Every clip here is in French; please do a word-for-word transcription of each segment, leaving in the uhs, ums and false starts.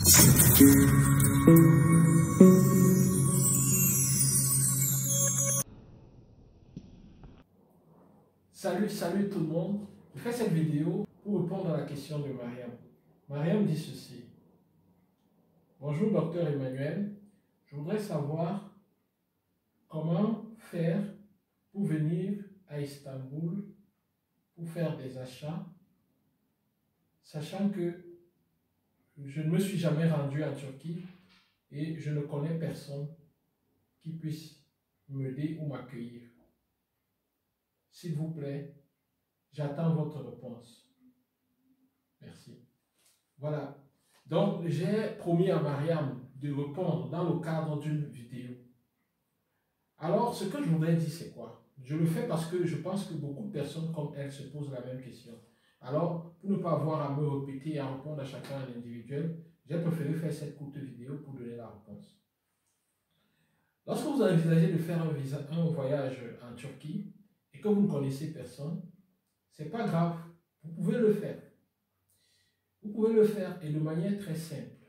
Salut, salut tout le monde. Je fais cette vidéo pour répondre à la question de Mariam. Mariam dit ceci. Bonjour docteur Emmanuel, je voudrais savoir comment faire pour venir à Istanbul pour faire des achats, sachant que je ne me suis jamais rendu en Turquie et je ne connais personne qui puisse m'aider ou m'accueillir. S'il vous plaît, j'attends votre réponse. Merci. Voilà. Donc, j'ai promis à Mariam de répondre dans le cadre d'une vidéo. Alors, ce que je voudrais dire, c'est quoi? Je le fais parce que je pense que beaucoup de personnes comme elle se posent la même question. Alors, pour ne pas avoir à me répéter et à répondre à chacun en individuel, j'ai préféré faire cette courte vidéo pour donner la réponse. Lorsque vous envisagez de faire un, visa, un voyage en Turquie et que vous ne connaissez personne, ce n'est pas grave, vous pouvez le faire. Vous pouvez le faire et de manière très simple.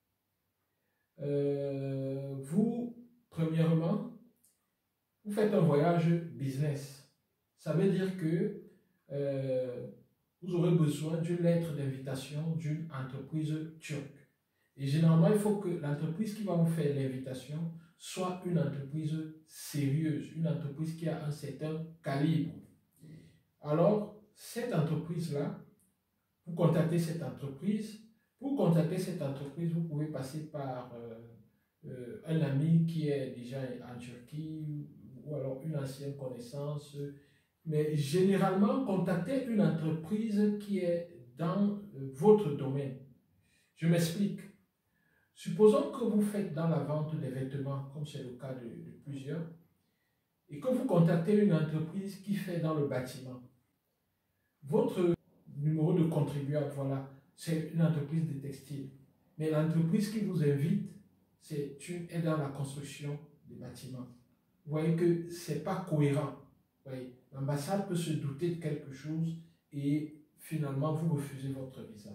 Euh, vous, premièrement, vous faites un voyage business. Ça veut dire que euh, vous aurez besoin d'une lettre d'invitation d'une entreprise turque. Et généralement, il faut que l'entreprise qui va vous faire l'invitation soit une entreprise sérieuse, une entreprise qui a un certain calibre. Alors, cette entreprise-là, vous contactez cette entreprise. Pour contacter cette entreprise, vous pouvez passer par euh, euh, un ami qui est déjà en Turquie ou alors une ancienne connaissance. Mais généralement, contactez une entreprise qui est dans euh, votre domaine. Je m'explique. Supposons que vous faites dans la vente des vêtements, comme c'est le cas de, de plusieurs, et que vous contactez une entreprise qui fait dans le bâtiment. Votre numéro de contribuable, voilà, c'est une entreprise de textile. Mais l'entreprise qui vous invite, c'est une est dans la construction des bâtiments. Vous voyez que ce n'est pas cohérent. L'ambassade peut se douter de quelque chose et finalement vous refusez votre visa.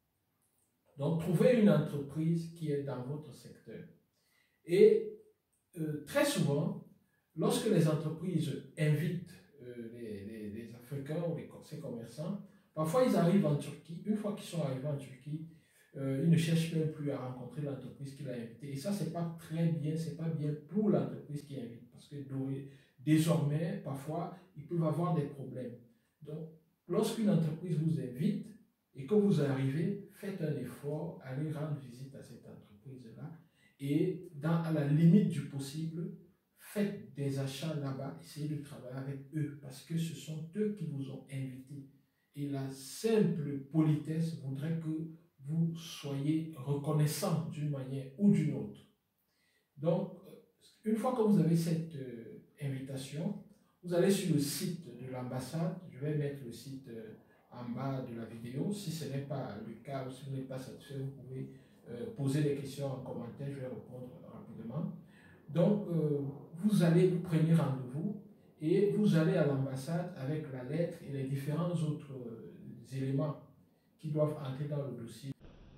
Donc trouvez une entreprise qui est dans votre secteur. Et euh, très souvent, lorsque les entreprises invitent euh, les, les, les Africains ou les ces commerçants, parfois ils arrivent en Turquie. Une fois qu'ils sont arrivés en Turquie, euh, ils ne cherchent même plus à rencontrer l'entreprise qui l'a invité. Et ça, c'est pas très bien, c'est pas bien pour l'entreprise qui invite. Parce que désormais, parfois, ils peuvent avoir des problèmes. Donc, lorsqu'une entreprise vous invite et que vous arrivez, faites un effort, allez rendre visite à cette entreprise-là. Et dans, à la limite du possible, faites des achats là-bas, essayez de travailler avec eux parce que ce sont eux qui vous ont invité. Et la simple politesse voudrait que vous soyez reconnaissant d'une manière ou d'une autre. Donc, une fois que vous avez cette euh, invitation, vous allez sur le site de l'ambassade. Je vais mettre le site euh, en bas de la vidéo. Si ce n'est pas le cas ou si vous n'êtes pas satisfait, vous pouvez euh, poser des questions en commentaire. Je vais répondre rapidement. Donc, euh, vous allez, vous prenez rendez-vous et vous allez à l'ambassade avec la lettre et les différents autres euh, éléments qui doivent entrer dans le dossier.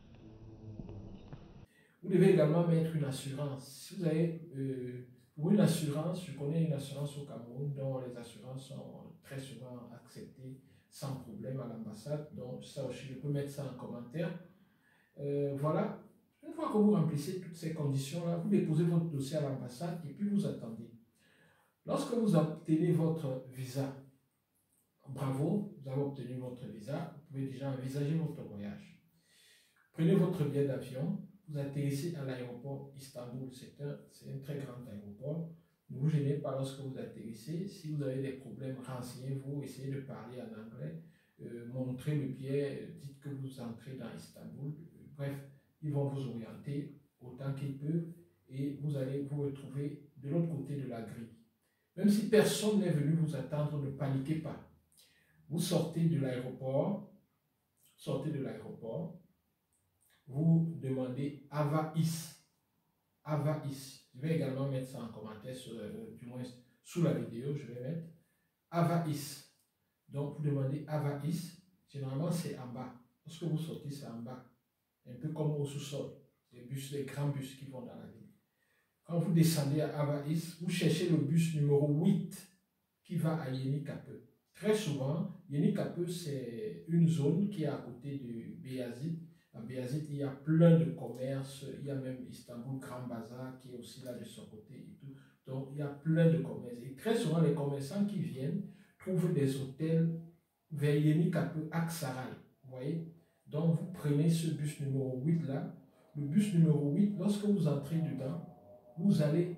Vous devez également mettre une assurance. Si vous avez, euh, pour une assurance, je connais une assurance au Cameroun dont les assurances sont très souvent acceptées sans problème à l'ambassade. Donc, ça aussi, je peux mettre ça en commentaire. Euh, voilà. Une fois que vous remplissez toutes ces conditions-là, vous déposez votre dossier à l'ambassade et puis vous attendez. Lorsque vous obtenez votre visa, bravo, vous avez obtenu votre visa, vous pouvez déjà envisager votre voyage. Prenez votre billet d'avion, vous atterrissez à l'aéroport Istanbul, c'est un, c'est un très grand aéroport. Ne vous gênez pas lorsque vous atterrissez. Si vous avez des problèmes, renseignez-vous, essayez de parler en anglais, euh, montrez le billet, dites que vous entrez dans Istanbul. Bref, ils vont vous orienter autant qu'ils peuvent et vous allez vous retrouver de l'autre côté de la grille. Même si personne n'est venu vous attendre, ne paniquez pas. Vous sortez de l'aéroport, sortez de l'aéroport, vous demandez Avaïs. Avaïs. Je vais également mettre ça en commentaire, sur, euh, du moins sous la vidéo, je vais mettre Avaïs. Donc vous demandez Avaïs. Généralement c'est en bas. Lorsque vous sortez, c'est en bas. Un peu comme au sous-sol. les bus, les grands bus qui vont dans la ville. Quand vous descendez à Avaïs, vous cherchez le bus numéro huit qui va à Yenikapeu. Très souvent, Yenikapeu, c'est une zone qui est à côté de Beyazit. À Beyazit, il y a plein de commerces, il y a même Istanbul Grand Bazar qui est aussi là de son côté et tout. Donc, il y a plein de commerces. Et très souvent, les commerçants qui viennent trouvent des hôtels vers Yenikapeu, Aksaray. Vous voyez? Donc, vous prenez ce bus numéro huit là. Le bus numéro huit, lorsque vous entrez dedans, vous allez,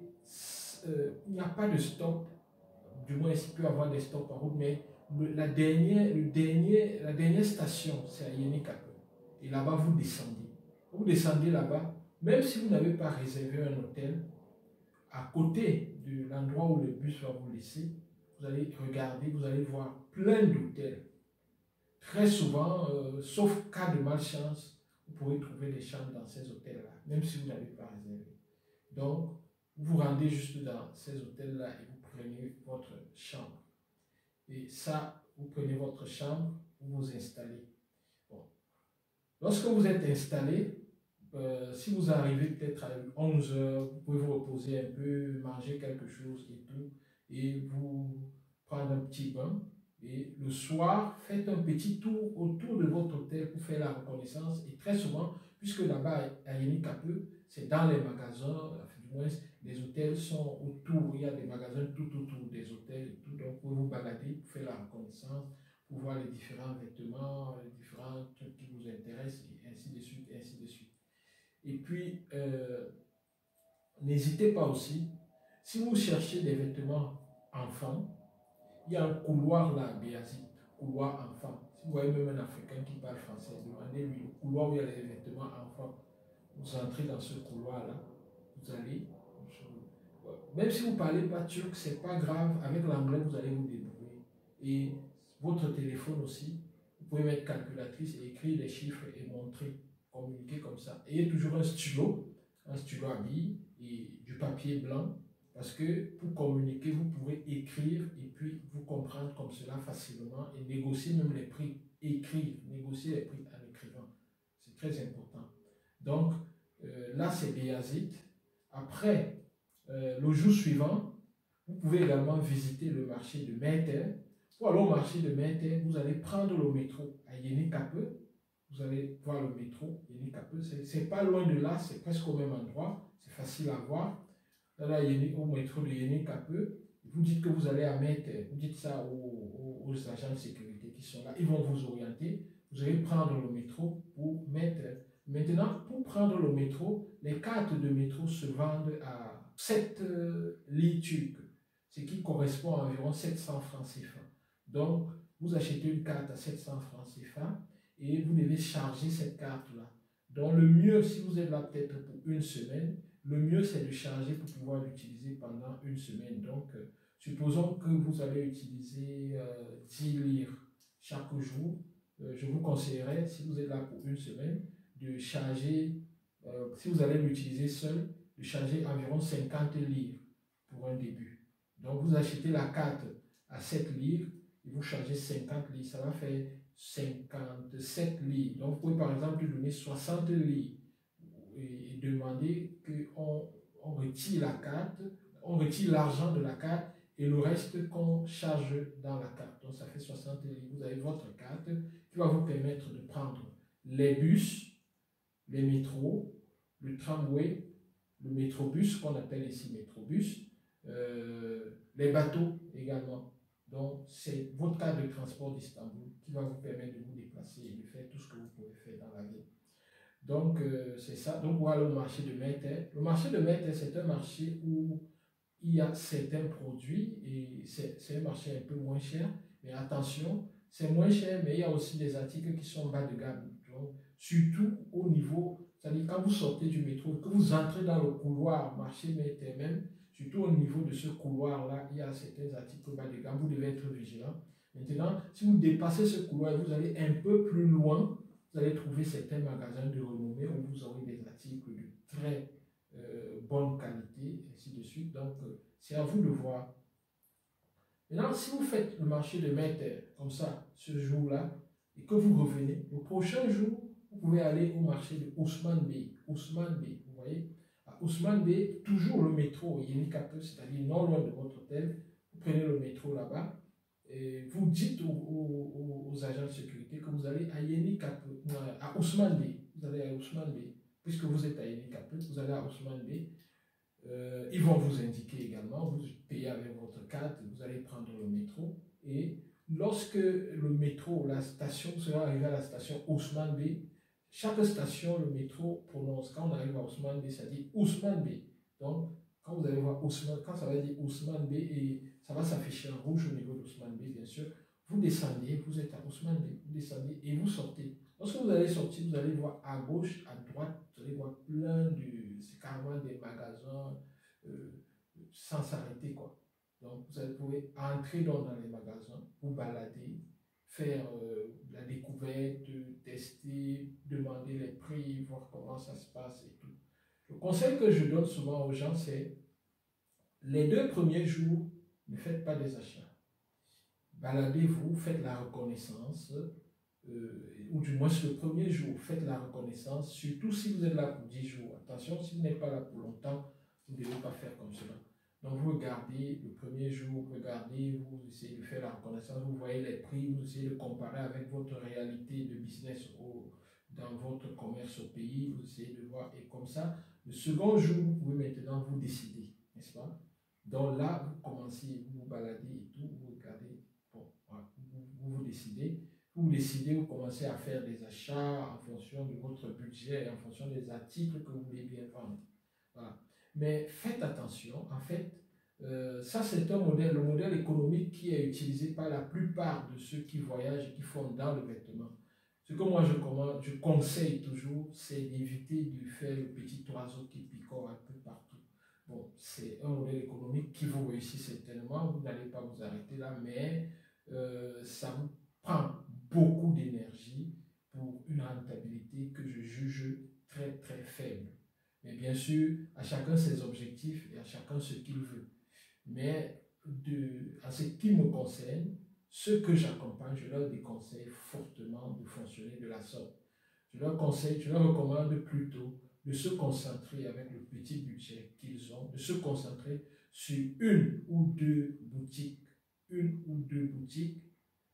euh, il n'y a pas de stop, du moins il peut y avoir des stops en route, mais le, la, dernière, le dernier, la dernière station, c'est à Yenikapeu. Et là-bas, vous descendez. Vous descendez là-bas, même si vous n'avez pas réservé un hôtel, à côté de l'endroit où le bus va vous laisser, vous allez regarder, vous allez voir plein d'hôtels. Très souvent, euh, sauf cas de malchance, vous pourrez trouver des chambres dans ces hôtels-là, même si vous n'avez pas réservé. Donc, vous vous rendez juste dans ces hôtels-là et vous prenez votre chambre. Et ça, vous prenez votre chambre, vous vous installez. Bon. Lorsque vous êtes installé, euh, si vous arrivez peut-être à onze heures, vous pouvez vous reposer un peu, manger quelque chose et tout, et vous prendre un petit bain. Et le soir, faites un petit tour autour de votre hôtel pour faire la reconnaissance. Et très souvent, puisque là-bas, à Yenikapeu, c'est dans les magasins, du moins, les hôtels sont autour, il y a des magasins tout autour des hôtels et tout. Donc, vous pouvez vous balader pour faire la reconnaissance, pour voir les différents vêtements, les différents trucs qui vous intéressent, et ainsi de suite, et ainsi de suite. Et puis, euh, n'hésitez pas aussi, si vous cherchez des vêtements enfants, il y a un couloir là à Beyazit, couloir enfant. Si vous voyez même un Africain qui parle français, demandez-lui le couloir où il y a les vêtements enfants. Vous entrez dans ce couloir-là, vous allez, même si vous ne parlez pas turc, ce n'est pas grave, avec l'anglais, vous allez vous débrouiller. Et votre téléphone aussi, vous pouvez mettre calculatrice et écrire les chiffres et montrer, communiquer comme ça. Ayez toujours un stylo, un stylo à billes et du papier blanc. Parce que pour communiquer, vous pouvez écrire et puis vous comprendre comme cela facilement et négocier même les prix. Écrire, négocier les prix en écrivant. C'est très important. Donc, euh, là, c'est Beyazit. Après, euh, le jour suivant, vous pouvez également visiter le marché de Mete. Pour aller au marché de Mete, vous allez prendre le métro à Yenikapeu. Vous allez voir le métro Yenikapeu. C'est pas loin de là, c'est presque au même endroit. C'est facile à voir. Là, au métro de Yenikapeu, vous dites que vous allez à Mete, vous dites ça aux, aux, aux agents de sécurité qui sont là, ils vont vous orienter, vous allez prendre le métro pour Mete. Maintenant, pour prendre le métro, les cartes de métro se vendent à sept euh, livres turcs, ce qui correspond à environ sept cents francs C F A. Donc, vous achetez une carte à sept cents francs C F A et vous devez charger cette carte-là. Donc, le mieux, si vous êtes là peut-être pour une semaine, le mieux, c'est de charger pour pouvoir l'utiliser pendant une semaine. Donc, euh, supposons que vous allez utiliser euh, dix livres chaque jour. Euh, je vous conseillerais, si vous êtes là pour une semaine, de charger, euh, si vous allez l'utiliser seul, de charger environ cinquante livres pour un début. Donc, vous achetez la carte à sept livres et vous chargez cinquante livres. Ça va faire cinquante-sept livres. Donc, vous pouvez par exemple donner soixante livres et demander qu'on on retire la carte, on retire l'argent de la carte et le reste qu'on charge dans la carte. Donc ça fait soixante livres. Vous avez votre carte qui va vous permettre de prendre les bus, les métros, le tramway, le métrobus qu'on appelle ici métrobus, euh, les bateaux également. Donc c'est votre carte de transport d'Istanbul qui va vous permettre de vous déplacer et de faire tout ce que vous pouvez faire dans la ville. Donc, euh, c'est ça. Donc, voilà le marché de Mete. Le marché de Mete, c'est un marché où il y a certains produits et c'est un marché un peu moins cher. Mais attention, c'est moins cher, mais il y a aussi des articles qui sont bas de gamme. Donc, surtout au niveau, c'est-à-dire quand vous sortez du métro, que vous entrez dans le couloir marché Mete même, surtout au niveau de ce couloir-là, il y a certains articles bas de gamme. Vous devez être vigilant. Maintenant, si vous dépassez ce couloir, vous allez un peu plus loin. Vous allez trouver certains magasins de renommée où vous aurez des articles de très euh, bonne qualité, et ainsi de suite. Donc, euh, c'est à vous de voir. Maintenant, si vous faites le marché de Mete comme ça, ce jour-là, et que vous revenez, le prochain jour, vous pouvez aller au marché de Ousmane Bey. Ousmane Bey, vous voyez, à Ousmane Bey, toujours le métro Yenikape, c'est-à-dire non loin de votre hôtel. Vous prenez le métro là-bas. Et vous dites aux, aux, aux agents de sécurité que vous allez à Yenikape, à Ousmane Bey. Vous allez à Ousmane Bey. Puisque vous êtes à Yenikape, vous allez à Ousmane Bey. Euh, ils vont vous indiquer également, vous payez avec votre carte, vous allez prendre le métro. Et lorsque le métro, la station sera arrivé à la station Ousmane Bey, chaque station, le métro prononce, quand on arrive à Ousmane Bey, ça dit Ousmane Bey. Donc, quand vous allez voir Ousmane, quand ça va dire Ousmane Bey, et ça va s'afficher en rouge au niveau d'Ousmane Bey, bien sûr, vous descendez, vous êtes à Ousmane Bey, vous descendez et vous sortez. Lorsque vous allez sortir, vous allez voir à gauche, à droite, vous allez voir plein de, c'est carrément des magasins euh, sans s'arrêter, quoi. Donc, vous allez pouvoir entrer dans, dans les magasins, vous balader, faire euh, la découverte, tester, demander les prix, voir comment ça se passe et tout. Le conseil que je donne souvent aux gens, c'est les deux premiers jours, ne faites pas des achats. Baladez-vous, faites la reconnaissance, euh, ou du moins le premier jour, faites la reconnaissance, surtout si vous êtes là pour dix jours. Attention, si vous n'êtes pas là pour longtemps, vous ne devez pas faire comme cela. Donc vous regardez le premier jour, regardez, vous essayez de faire la reconnaissance, vous voyez les prix, vous essayez de comparer avec votre réalité de business au, dans votre commerce au pays, vous essayez de voir, et comme ça, le second jour, vous pouvez maintenant vous décider, n'est-ce pas? Donc là, vous commencez, vous vous baladez et tout, vous regardez, bon, voilà, vous, vous vous décidez, vous décidez, vous commencez à faire des achats en fonction de votre budget et en fonction des articles que vous voulez bien vendre. Voilà. Mais faites attention, en fait, euh, ça c'est un modèle, le modèle économique qui est utilisé par la plupart de ceux qui voyagent et qui font dans le vêtement. Ce que moi je, commande, je conseille toujours, c'est d'éviter de faire le petit oiseau qui picore un peu partout. Bon, c'est un modèle économique qui vous réussit certainement, vous n'allez pas vous arrêter là, mais euh, ça vous prend beaucoup d'énergie pour une rentabilité que je juge très très faible. Mais bien sûr, à chacun ses objectifs et à chacun ce qu'il veut. Mais de, en ce qui me concerne, ceux que j'accompagne, je leur déconseille fortement de fonctionner de la sorte. Je leur conseille, je leur recommande plutôt de se concentrer avec le petit budget qu'ils ont, de se concentrer sur une ou deux boutiques, une ou deux boutiques,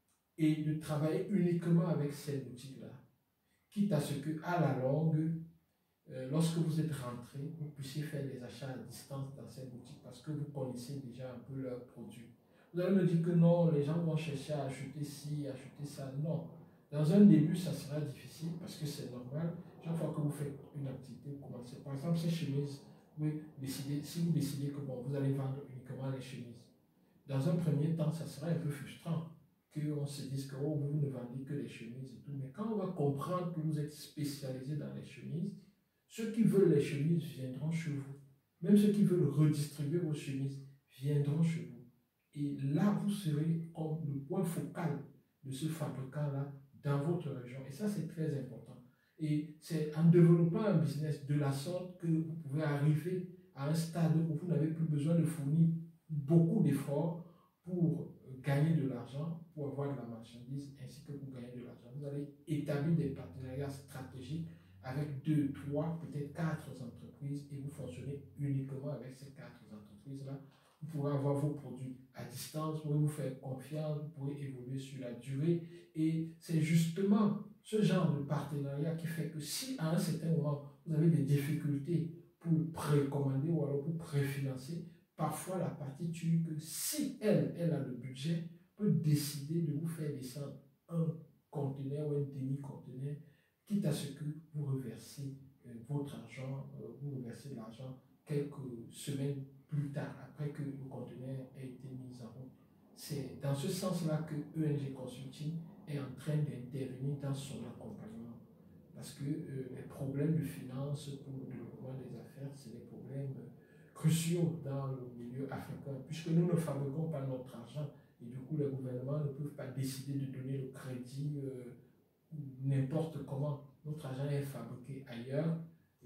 et de travailler uniquement avec ces boutiques-là. Quitte à ce que, à la longue, Euh, lorsque vous êtes rentré, vous puissiez faire des achats à distance dans ces boutiques parce que vous connaissez déjà un peu leurs produits. Vous allez me dire que non, les gens vont chercher à acheter ci, acheter ça. Non. Dans un début, ça sera difficile parce que c'est normal. Chaque fois que vous faites une activité, vous commencez. Par exemple, ces chemises, vous décidez, si vous décidez que bon, vous allez vendre uniquement les chemises, dans un premier temps, ça sera un peu frustrant qu'on se dise que oh, vous ne vendez que les chemises et tout. Mais quand on va comprendre que vous êtes spécialisé dans les chemises, ceux qui veulent les chemises viendront chez vous. Même ceux qui veulent redistribuer vos chemises viendront chez vous. Et là, vous serez comme le point focal de ce fabricant-là dans votre région. Et ça, c'est très important. Et c'est en développant un business de la sorte que vous pouvez arriver à un stade où vous n'avez plus besoin de fournir beaucoup d'efforts pour gagner de l'argent, pour avoir de la marchandise, ainsi que pour gagner de l'argent. Vous allez établir des partenariats stratégiques avec deux, trois, peut-être quatre entreprises et vous fonctionnez uniquement avec ces quatre entreprises-là. Vous pourrez avoir vos produits à distance, vous pouvez vous faire confiance, vous pouvez évoluer sur la durée et c'est justement ce genre de partenariat qui fait que si à un certain moment vous avez des difficultés pour précommander ou alors pour préfinancer, parfois la partie tue que si elle, elle a le budget, peut décider de vous faire descendre un conteneur ou un demi-conteneur, quitte à ce que vous reversez euh, votre argent, euh, vous reversez l'argent quelques semaines plus tard, après que le conteneur ait été mis en route. C'est dans ce sens-là que E N G Consulting est en train d'intervenir dans son accompagnement. Parce que euh, les problèmes de finances pour le développement des affaires, c'est des problèmes euh, cruciaux dans le milieu africain, puisque nous ne fabriquons pas notre argent. Et du coup, les gouvernements ne peuvent pas décider de donner le crédit euh, n'importe comment. Notre argent est fabriqué ailleurs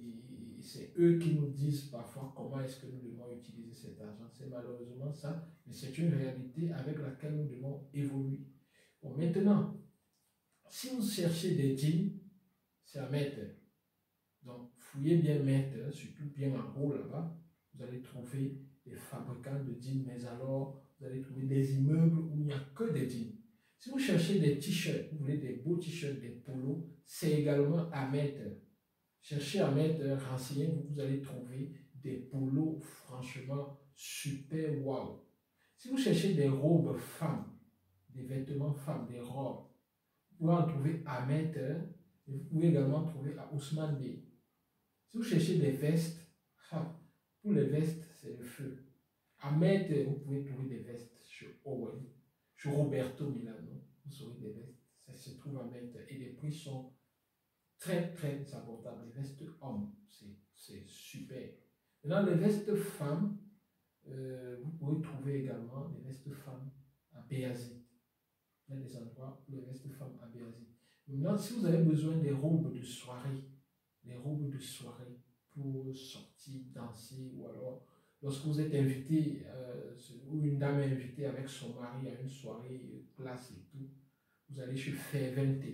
et c'est eux qui nous disent parfois comment est-ce que nous devons utiliser cet argent. C'est malheureusement ça, mais c'est une réalité avec laquelle nous devons évoluer. Bon, maintenant, si vous cherchez des jeans, c'est à Mette. Donc, fouillez bien Mette, surtout bien en haut là-bas. Vous allez trouver des fabricants de jeans, mais alors, vous allez trouver des immeubles où il n'y a que des jeans. Si vous cherchez des t-shirts, vous voulez des beaux t-shirts, des polos, c'est également à Mette. Cherchez à Mette, renseignez-vous, vous allez trouver des polos franchement super wow. Si vous cherchez des robes femmes, des vêtements femmes, des robes, vous pouvez en trouver à Mette, et vous pouvez également trouver à Ousmane Bey. Si vous cherchez des vestes, ah, pour les vestes, c'est le feu. À Mette, vous pouvez trouver des vestes chez Owen, chez Roberto Milano, vous aurez des vestes, ça se trouve à Mette et les prix sont très très abordables. Les vestes hommes, c'est super. Maintenant, les vestes femmes, euh, vous pouvez trouver également des vestes femmes à Béazit. Il y a des endroits où les vestes femmes à Béazit. Maintenant, si vous avez besoin des robes de soirée, des robes de soirée pour sortir, danser, ou alors lorsque vous êtes invité, euh, ou une dame est invitée avec son mari à une soirée classe et tout, vous allez chez Fervente.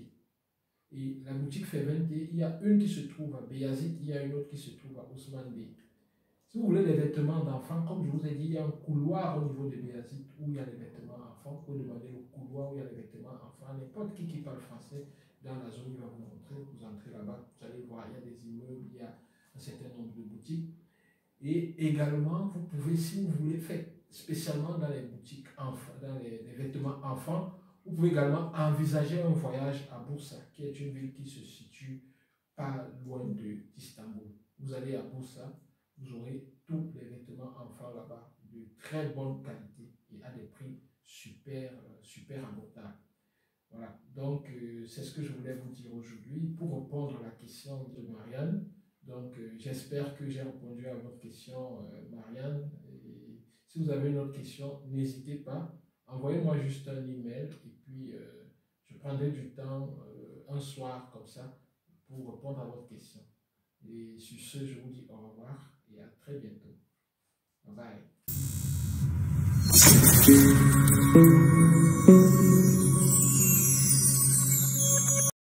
Et la boutique Fervente, il y a une qui se trouve à Béazit, il y a une autre qui se trouve à Ousmane Bey. Si vous voulez des vêtements d'enfants, comme je vous ai dit, il y a un couloir au niveau de Béazit où il y a des vêtements enfants. Vous pouvez demander le couloir où il y a des vêtements enfants. N'importe qui qui parle français dans la zone, il va vous montrer. Vous entrez là-bas, vous allez voir, il y a des immeubles, il y a un certain nombre de boutiques. Et également, vous pouvez, si vous voulez, faire spécialement dans les boutiques enfants, dans les, les vêtements enfants, vous pouvez également envisager un voyage à Bursa, qui est une ville qui se situe pas loin d'Istanbul. Vous allez à Bursa, vous aurez tous les vêtements enfants là-bas, de très bonne qualité et à des prix super, super abordables. Voilà, donc euh, c'est ce que je voulais vous dire aujourd'hui pour répondre à la question de Marianne. Donc euh, j'espère que j'ai répondu à votre question, euh, Marianne. Et si vous avez une autre question, n'hésitez pas, envoyez-moi juste un email et puis euh, je prendrai du temps euh, un soir comme ça pour répondre à votre question. Et sur ce, je vous dis au revoir et à très bientôt. Bye bye.